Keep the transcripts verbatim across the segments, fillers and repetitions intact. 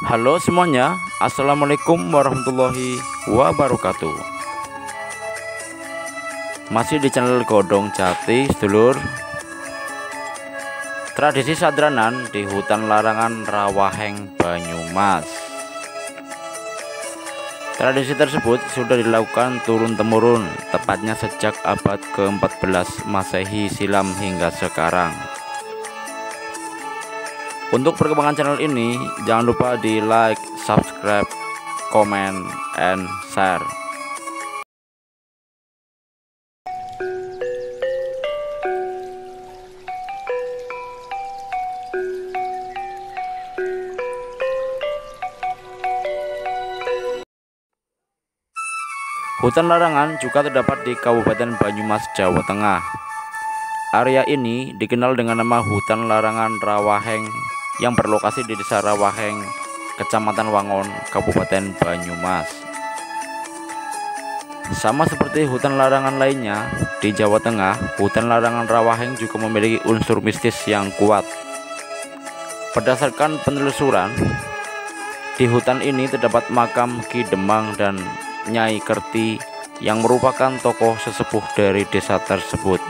Halo semuanya, Assalamualaikum warahmatullahi wabarakatuh. Masih di channel Godong Jati sedulur. Tradisi sadranan di hutan larangan Rawaheng, Banyumas. Tradisi tersebut sudah dilakukan turun-temurun, tepatnya sejak abad ke empat belas Masehi silam hingga sekarang. Untuk perkembangan channel ini, jangan lupa di like, subscribe, comment, and share. Hutan larangan juga terdapat di Kabupaten Banyumas, Jawa Tengah. Area ini dikenal dengan nama Hutan Larangan Rawaheng yang berlokasi di Desa Rawaheng, Kecamatan Wangon, Kabupaten Banyumas. Sama seperti hutan larangan lainnya di Jawa Tengah, Hutan Larangan Rawaheng juga memiliki unsur mistis yang kuat. Berdasarkan penelusuran, di hutan ini terdapat makam Ki Demang dan Nyai Kerti yang merupakan tokoh sesepuh dari desa tersebut.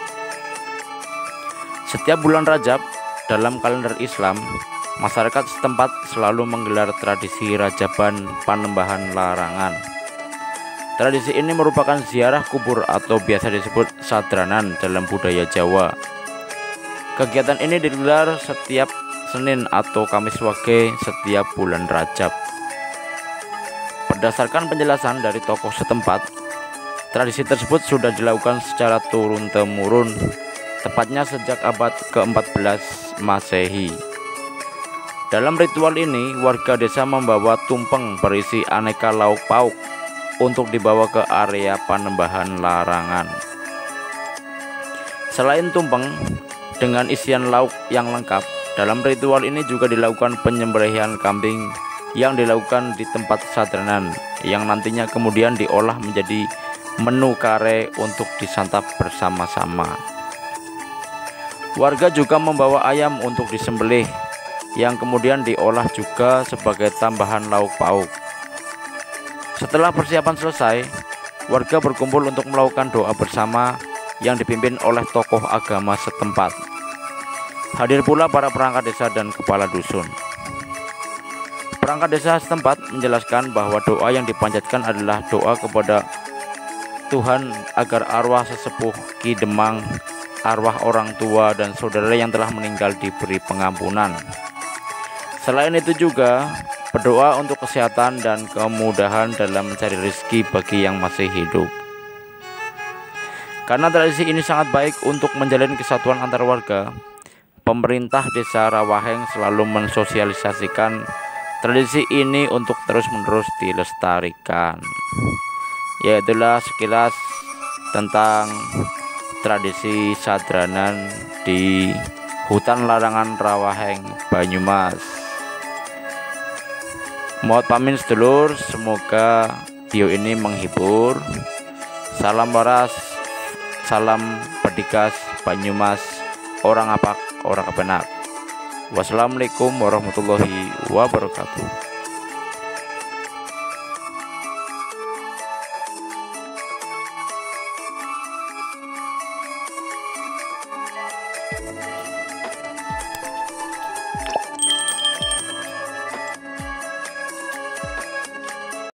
Setiap bulan Rajab dalam kalender Islam, masyarakat setempat selalu menggelar tradisi Rajaban Panembahan Larangan. Tradisi ini merupakan ziarah kubur atau biasa disebut sadranan dalam budaya Jawa. Kegiatan ini digelar setiap Senin atau Kamis Wage setiap bulan Rajab. Berdasarkan penjelasan dari tokoh setempat, tradisi tersebut sudah dilakukan secara turun-temurun, tepatnya sejak abad ke empat belas Masehi. Dalam ritual ini, warga desa membawa tumpeng berisi aneka lauk pauk untuk dibawa ke area Panembahan Larangan. Selain tumpeng dengan isian lauk yang lengkap, dalam ritual ini juga dilakukan penyembelihan kambing yang dilakukan di tempat sadranan, yang nantinya kemudian diolah menjadi menu kare untuk disantap bersama-sama. Warga juga membawa ayam untuk disembelih, yang kemudian diolah juga sebagai tambahan lauk pauk. Setelah persiapan selesai, warga berkumpul untuk melakukan doa bersama yang dipimpin oleh tokoh agama setempat. Hadir pula para perangkat desa dan kepala dusun. Perangkat desa setempat menjelaskan bahwa doa yang dipanjatkan adalah doa kepada Tuhan agar arwah sesepuh Ki Demang, arwah orang tua dan saudara yang telah meninggal diberi pengampunan. Selain itu juga berdoa untuk kesehatan dan kemudahan dalam mencari rezeki bagi yang masih hidup. Karena tradisi ini sangat baik untuk menjalin kesatuan antar warga, pemerintah desa Rawaheng selalu mensosialisasikan tradisi ini untuk terus-menerus dilestarikan. Ya, itulah sekilas tentang tradisi sadranan di Hutan Larangan Rawaheng, Banyumas. Mohon pamit sedulur, semoga video ini menghibur. Salam waras, salam berdikas Banyumas, orang apak, orang kebenak. Wassalamualaikum warahmatullahi wabarakatuh.